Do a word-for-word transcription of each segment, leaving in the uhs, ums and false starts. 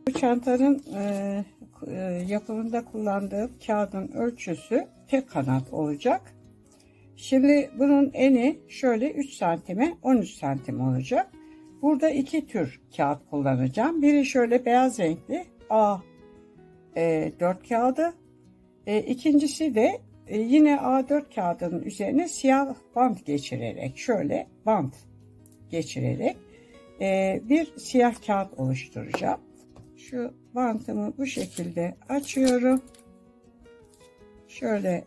Bu çantanın e, e, yapımında kullandığım kağıdın ölçüsü tek kanat olacak. Şimdi bunun eni şöyle üç santime on üç santim olacak. Burada iki tür kağıt kullanacağım. Biri şöyle beyaz renkli A dört kağıdı. E, ikincisi de e, yine A dört kağıdının üzerine siyah bant geçirerek, şöyle bant geçirerek e, bir siyah kağıt oluşturacağım. Şu bantımı bu şekilde açıyorum. Şöyle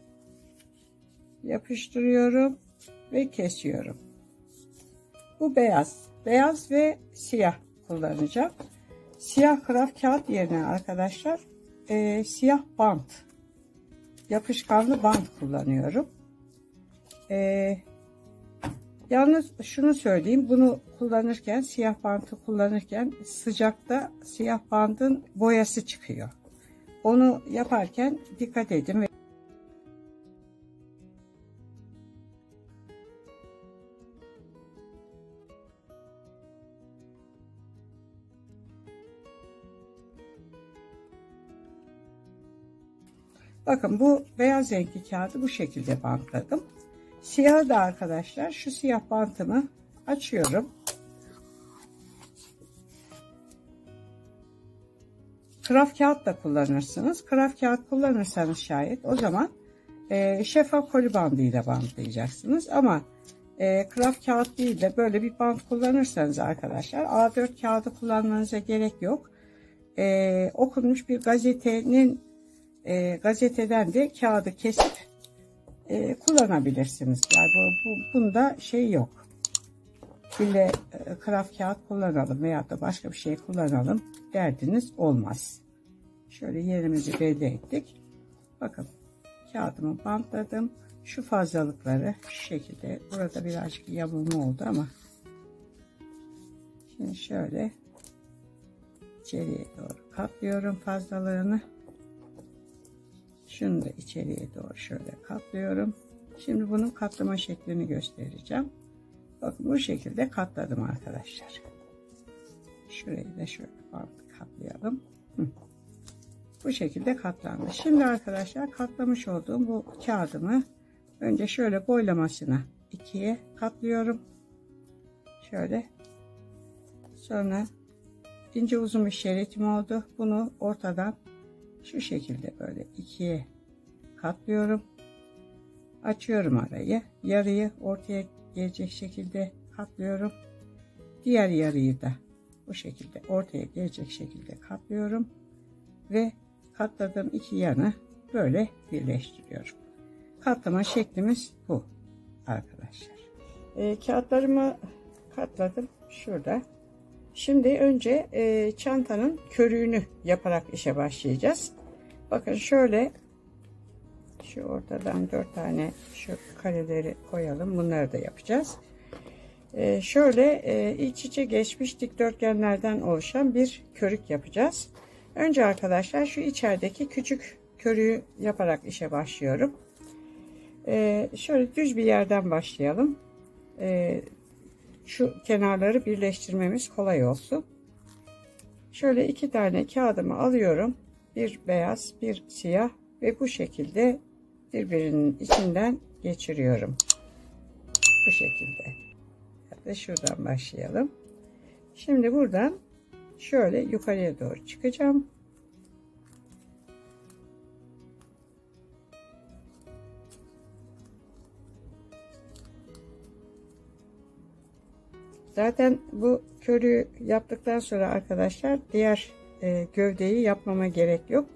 yapıştırıyorum ve kesiyorum. Bu beyaz. Beyaz ve siyah kullanacağım. Siyah kraft kağıt yerine arkadaşlar e, siyah bant, yapışkanlı bant kullanıyorum. E, yalnız şunu söyleyeyim, bunu kullanırken, siyah bantı kullanırken sıcakta siyah bandın boyası çıkıyor. Onu yaparken dikkat edin. Ve bakın, bu beyaz renkli kağıdı bu şekilde bantladım. Siyahı da arkadaşlar, şu siyah bantımı açıyorum. Kraft kağıt da kullanırsınız. Kraft kağıt kullanırsanız şayet o zaman e, şeffaf koli bandıyla bantlayacaksınız. Ama e, kraft kağıt değil de böyle bir bant kullanırsanız arkadaşlar A dört kağıdı kullanmanıza gerek yok. E, okunmuş bir gazetenin e, gazeteden de kağıdı kesip e, kullanabilirsiniz. Yani bu, bu, bunda şey yok. İlle e, kraft kağıt kullanalım veya da başka bir şey kullanalım derdiniz olmaz. Şöyle yerimizi belli ettik. Bakın, kağıdımı bantladım. Şu fazlalıkları şu şekilde, burada birazcık yamulma oldu ama şimdi şöyle içeriye doğru katlıyorum fazlalığını. Şunu da içeriye doğru şöyle katlıyorum. Şimdi bunun katlama şeklini göstereceğim. Bakın, bu şekilde katladım arkadaşlar. Şurayı da şöyle katlayalım. Hı. Bu şekilde katlandı. Şimdi arkadaşlar, katlamış olduğum bu kağıdımı önce şöyle boylamasına ikiye katlıyorum. Şöyle. Sonra ince uzun bir şeritim oldu. Bunu ortadan şu şekilde böyle ikiye katlıyorum. Açıyorum arayı. Yarıyı ortaya gelecek şekilde katlıyorum. Diğer yarıyı da bu şekilde ortaya gelecek şekilde katlıyorum. Ve katladığım iki yanı böyle birleştiriyorum. Katlama şeklimiz bu arkadaşlar. E, kağıtlarımı katladım şurada. Şimdi önce e, çantanın körüğünü yaparak işe başlayacağız. Bakın şöyle, şu ortadan dört tane şu kareleri koyalım. Bunları da yapacağız. E, şöyle e, iç içe geçmiş dikdörtgenlerden oluşan bir körük yapacağız. Önce arkadaşlar şu içerideki küçük körüğü yaparak işe başlıyorum. E, şöyle düz bir yerden başlayalım. E, Şu kenarları birleştirmemiz kolay olsun. Şöyle iki tane kağıdımı alıyorum. Bir beyaz, bir siyah ve bu şekilde birbirinin içinden geçiriyorum. Bu şekilde. Hadi şuradan başlayalım. Şimdi buradan şöyle yukarıya doğru çıkacağım. Zaten bu körüğü yaptıktan sonra arkadaşlar diğer e, gövdeyi yapmama gerek yok.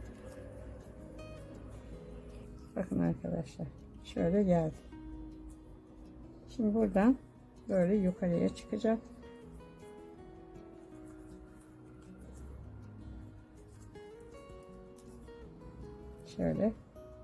Bakın arkadaşlar, şöyle geldi. Şimdi buradan böyle yukarıya çıkacağım. Şöyle.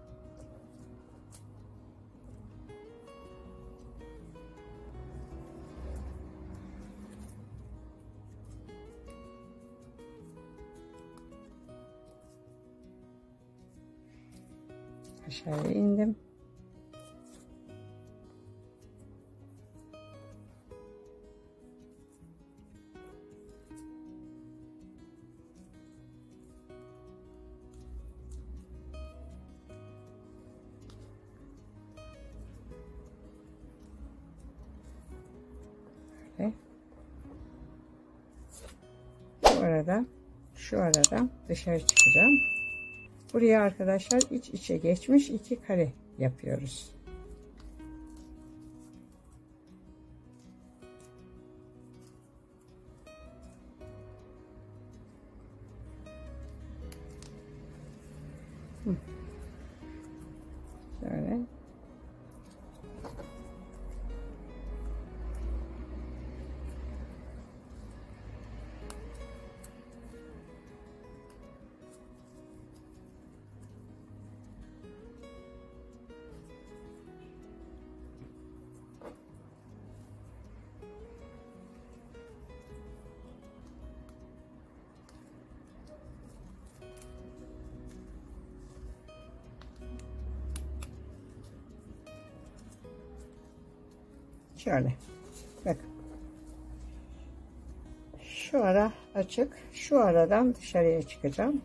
Aşağıya indim. Böyle. Bu arada şu aradan dışarı çıkacağım. Buraya arkadaşlar iç içe geçmiş iki kare yapıyoruz. Şöyle. Şöyle. Bakın. Şu ara açık. Şu aradan dışarıya çıkacağım.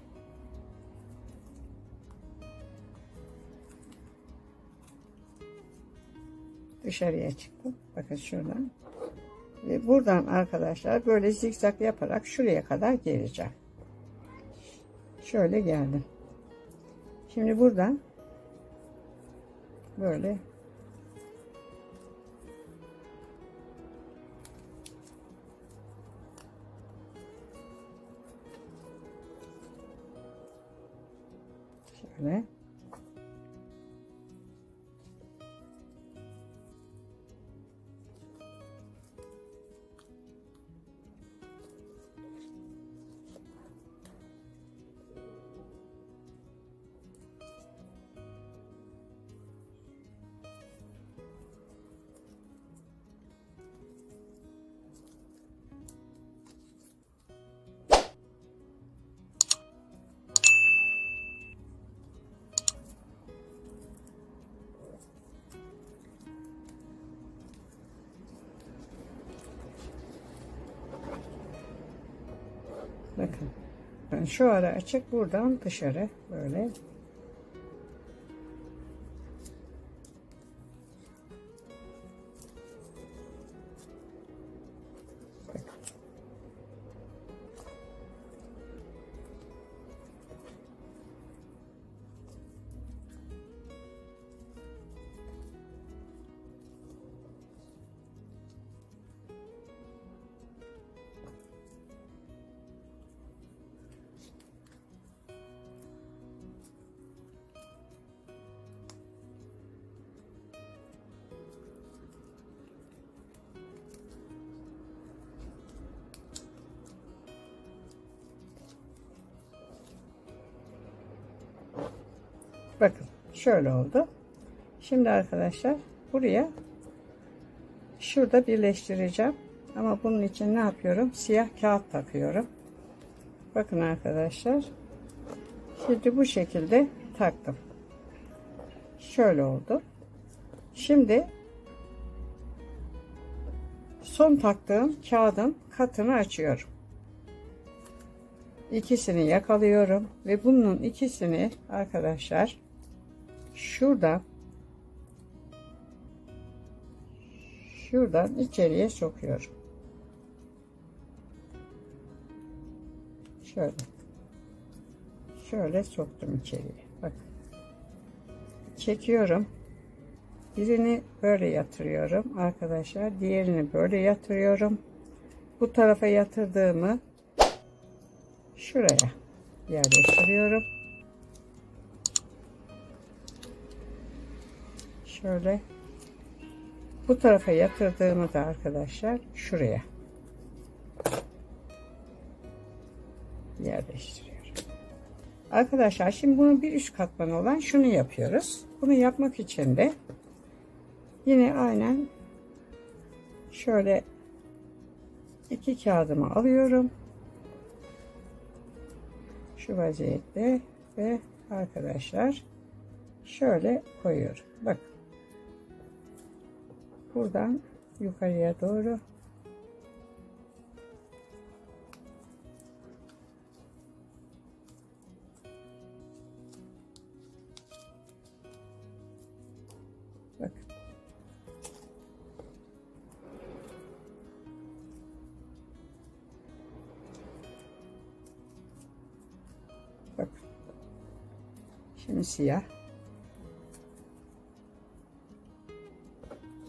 Dışarıya çıktım. Bakın şuradan. Ve buradan arkadaşlar böyle zikzak yaparak şuraya kadar geleceğim. Şöyle geldim. Şimdi buradan böyle şöyle bakın. Ben şu ara açık, buradan dışarı böyle. Bakın şöyle oldu. Şimdi arkadaşlar buraya şurada birleştireceğim. Ama bunun için ne yapıyorum? Siyah kağıt takıyorum. Bakın arkadaşlar. Şimdi bu şekilde taktım. Şöyle oldu. Şimdi son taktığım kağıdın katını açıyorum. İkisini yakalıyorum ve bunun ikisini arkadaşlar şuradan şuradan içeriye sokuyorum. Şöyle. Şöyle soktum içeriye. Bak. Çekiyorum. Birini böyle yatırıyorum arkadaşlar. Diğerini böyle yatırıyorum. Bu tarafa yatırdığımı şuraya yerleştiriyorum. Şöyle. Bu tarafa yatırdığımı da arkadaşlar şuraya yerleştiriyorum. Arkadaşlar şimdi bunun bir üst katmanı olan şunu yapıyoruz. Bunu yapmak için de yine aynen şöyle iki kağıdımı alıyorum. Şu vaziyette ve arkadaşlar şöyle koyuyorum. Bakın. Buradan yukarıya doğru bakın. Bakın. Şimdi siyah.